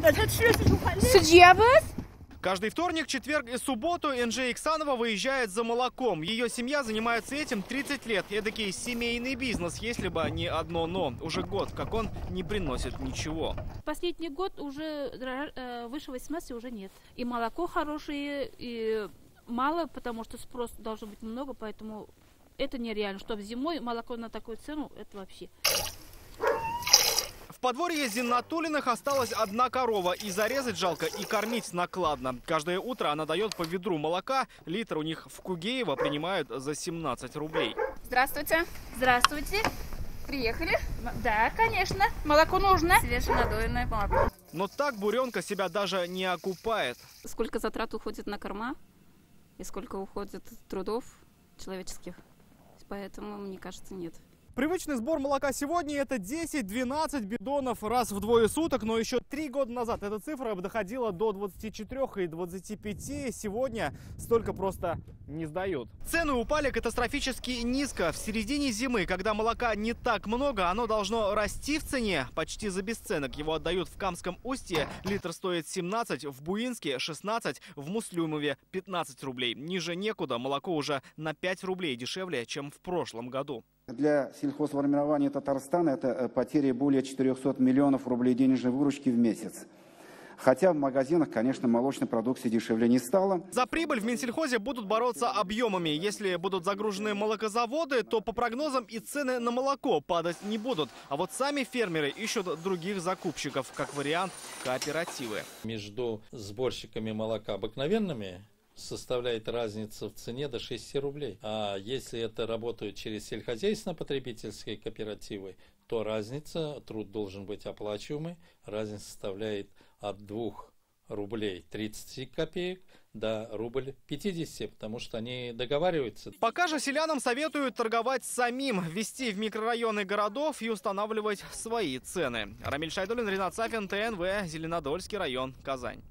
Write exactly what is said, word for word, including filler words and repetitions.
Каждый вторник, четверг и субботу Энджи Иксанова выезжает за молоком. Ее семья занимается этим тридцать лет. Эдакий семейный бизнес, если бы не одно «но». Уже год, как он не приносит ничего. Последний год уже выше восемнадцати уже нет. И молоко хорошее, и мало, потому что спрос должен быть много, поэтому это нереально. Чтобы зимой молоко на такую цену, это вообще... В подворье Зиннатуллиных осталась одна корова. И зарезать жалко, и кормить накладно. Каждое утро она дает по ведру молока. Литр у них в Кугеево принимают за семнадцать рублей. Здравствуйте. Здравствуйте. Приехали? Да, конечно. Молоко нужно. Свеженадоенное молоко. Но так буренка себя даже не окупает. Сколько затрат уходит на корма и сколько уходит трудов человеческих. Поэтому, мне кажется, нет. Привычный сбор молока сегодня это десять-двенадцать бидонов раз в двое суток, но еще три года назад эта цифра доходила до двадцати четырёх и двадцати пяти. Сегодня столько просто не сдают. Цены упали катастрофически низко. В середине зимы, когда молока не так много, оно должно расти в цене почти за бесценок. Его отдают в Камском Устье. Литр стоит семнадцать, в Буинске шестнадцать, в Муслюмове пятнадцать рублей. Ниже некуда, молоко уже на пять рублей дешевле, чем в прошлом году. Для сельхозформирования Татарстана это потери более четырёхсот миллионов рублей денежной выручки в месяц. Хотя в магазинах, конечно, молочной продукции дешевле не стало. За прибыль в Минсельхозе будут бороться объемами. Если будут загружены молокозаводы, то по прогнозам и цены на молоко падать не будут. А вот сами фермеры ищут других закупщиков, как вариант кооперативы. Между сборщиками молока обыкновенными составляет разница в цене до шести рублей. А если это работают через сельскохозяйственно-потребительские кооперативы, то разница, труд должен быть оплачиваемый, разница составляет от двух рублей тридцати копеек до рубль пятидесяти, потому что они договариваются. Пока же селянам советуют торговать самим, везти в микрорайоны городов и устанавливать свои цены. Рамиль Шайдуллин, Ринат Сафин, ТНВ, Зеленодольский район, Казань.